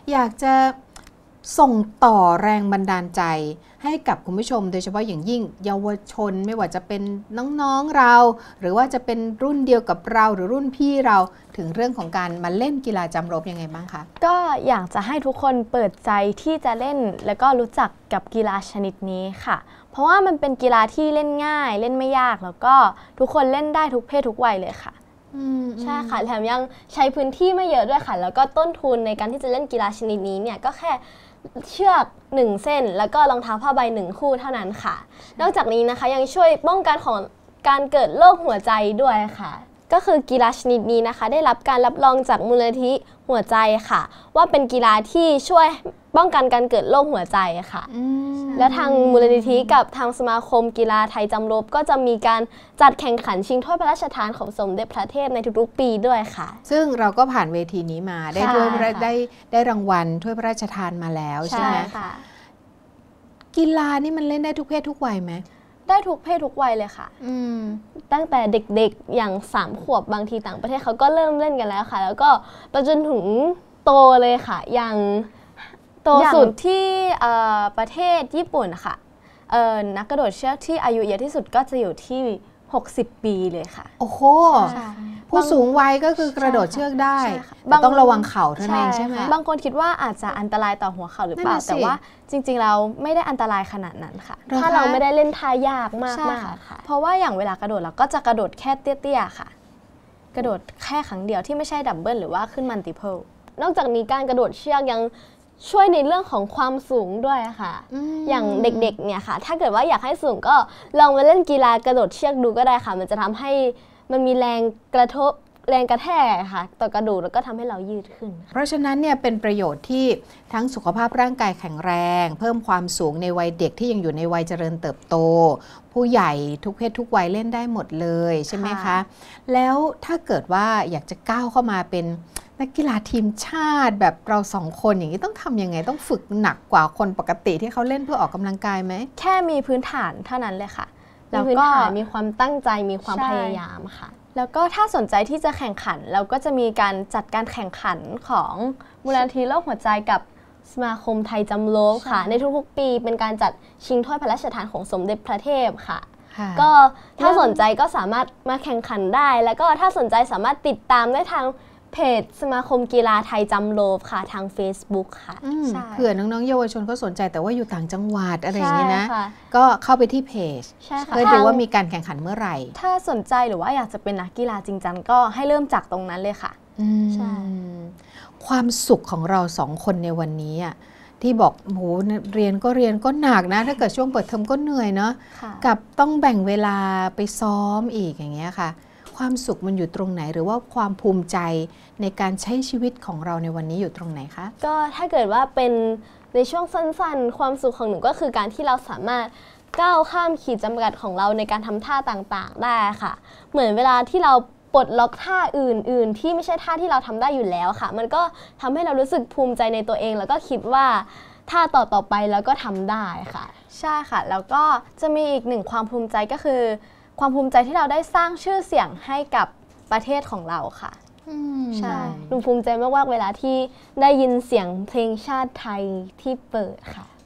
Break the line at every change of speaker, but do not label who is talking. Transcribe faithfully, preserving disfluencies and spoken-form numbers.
อยากจะส่งต่อแรงบันดาลใจให้กับคุณผู้ชมโดยเฉพาะอย่างยิ่งเยาวชนไม่ว่าจะเป็นน้องๆเราหรือว่าจะเป็นรุ่นเดียวกับเราหรือรุ่นพี่เราถึงเรื่องของการมาเล่นกีฬาจำรบยังไงบ้างคะ
ก็อยากจะให้ทุกคนเปิดใจที่จะเล่นแล้วก็รู้จักกับกีฬาชนิดนี้ค่ะเพราะว่ามันเป็นกีฬาที่เล่นง่ายเล่นไม่ยากแล้วก็ทุกคนเล่นได้ทุกเพศทุกวัยเลยค่ะใช่ค่ะแถมยังใช้พื้นที่ไม่เยอะด้วยค่ะแล้วก็ต้นทุนในการที่จะเล่นกีฬาชนิดนี้เนี่ยก็แค่เชือกหนึ่งเส้นแล้วก็รองเท้าผ้าใบหนึ่งคู่เท่านั้นค่ะนอกจากนี้นะคะยังช่วยป้องกันของการเกิดโรคหัวใจด้วยค่ะก็คือกีฬาชนิดนี้นะคะได้รับการรับรองจากมูลนิธิหัวใจค่ะว่าเป็นกีฬาที่ช่วยป้องกันการเกิดโรคหัวใจค่ะและทางมูลนิธิกับทางสมาคมกีฬาไทยจำรบก็จะมีการจัดแข่งขันชิงถ้วยพระราชทานของสมเด็จพระเทพในทุกๆปีด้วยค่ะซึ่งเราก็ผ่านเวทีนี้มาได้ด้วยได้ได้รางวัลถ้วยพระราชทานมาแล้วใช่ไหมค่ะกีฬานี่มันเล่นได้ทุกเพศทุกวัยไหมได้ทุกเพศทุกวัยเลยค่ะตั้งแต่เด็กๆอย่างสามขวบบางทีต่างประเทศเขาก็เริ่มเล่นกันแล้วค่ะแล้วก็ไปจนถึงโตเลยค่ะอย่างโตสุดที่ประเทศญี่ปุ่นค่ะนักกระโดดเชือกที่อายุเยอะที่สุดก็จะอยู่ที่หกสิบปีเลยค่ะโอ้โหผู้สูงวัยก็คือกระโดดเชือกได้แต่ต้องระวังเข่าเท่านั้นใช่ไหมบางคนคิดว่าอาจจะอันตรายต่อหัวเข่าหรือเปล่าแต่ว่าจริงๆเราไม่ได้อันตรายขนาดนั้นค่ะถ้าเราไม่ได้เล่นท่ายากมากมากค่ะเพราะว่าอย่างเวลากระโดดเราก็จะกระโดดแค่เตี้ยๆค่ะกระโดดแค่ครั้งเดียวที่ไม่ใช่ดับเบิลหรือว่าขึ้นมัลติเพิลนอกจากนี้การกระโดดเชือกยังช่วยในเรื่องของความสูงด้วยค่ะ อ, อย่างเด็กๆเนี่ยค่ะถ้าเกิดว่าอยากให้สูงก็ลองมาเล่นกีฬากระโดดเชือกดูก็ได้ค่ะมันจะทำให้มันมีแรงกระทบแรงกระแทกค่ะต่อกระดูกแล้วก็ทำให้เรายืดขึ้นเพราะฉะนั้นเนี่ยเป็นประโยชน์ที่ทั้งสุขภาพร่างกายแข็งแรงเพิ่มความสูงในวัยเด็กที่ยังอยู่ในวัยเจริญเติบโตผู้ใหญ่ทุกเพศทุกวัยเล่นได้หมดเลยใช่ไหมคะแล้วถ้าเกิดว่าอยากจะก้าวเข้ามาเป็นนักกีฬาทีมชาติแบบเราสองคนอย่างนี้ต้องทำยังไงต้องฝึกหนักกว่าคนปกติที่เขาเล่นเพื่อออกกำลังกายไหมแค่มีพื้นฐานเท่านั้นเลยค่ะแล้วก็มีความตั้งใจมีความพยายามค่ะแล้วก็ถ้าสนใจที่จะแข่งขันเราก็จะมีการจัดการแข่งขันของมูลนิธิโรคหัวใจกับสมาคมไทยจำรบค่ะในทุกๆปีเป็นการจัดชิงถ้วยพระราชทานของสมเด็จพระเทพค่ะก็ถ้าสนใจก็สามารถมาแข่งขันได้แล้วก็ถ้าสนใจสามารถติดตามได้ทางเพจสมาคมกีฬาไทยจำรบค่ะทาง Facebook ค่ะเผื่อน้องๆเยาวชนเขาสนใจแต่ว่าอยู่ต่างจังหวัดอะไรอย่างนี้นะก็เข้าไปที่เพจเพื่อดูว่ามีการแข่งขันเมื่อไหร่ถ้าสนใจหรือว่าอยากจะเป็นนักกีฬาจริงจังก็ให้เริ่มจากตรงนั้นเลยค่ะใช่ความสุขของเราสองคนในวันนี้ที่บอกโหเรียนก็เรียนก็หนักนะถ้าเกิดช่วงเปิดเทอมก็เหนื่อยเนาะกับต้องแบ่งเวลาไปซ้อมอีกอย่างเงี้ยค่ะความสุขมันอยู่ตรงไหนหรือว่าความภูมิใจในการใช้ชีวิตของเราในวันนี้อยู่ตรงไหนคะก็ถ้าเกิดว่าเป็นในช่วงสั้นๆความสุขของหนูก็คือการที่เราสามารถก้าวข้ามขีดจำกัดของเราในการทำท่าต่างๆได้ค่ะเหมือนเวลาที่เราปลดล็อกท่าอื่นๆที่ไม่ใช่ท่าที่เราทำได้อยู่แล้วค่ะมันก็ทำให้เรารู้สึกภูมิใจในตัวเองแล้วก็คิดว่าท่าต่อๆไปแล้วก็ทำได้ค่ะใช่ค่ะแล้วก็จะมีอีกหนึ่งความภูมิใจก็คือความภูมิใจที่เราได้สร้างชื่อเสียงให้กับประเทศของเราค่ะใช่หนูภูมิใจมากๆเวลาที่ได้ยินเสียงเพลงชาติไทยที่เปิดค่ะ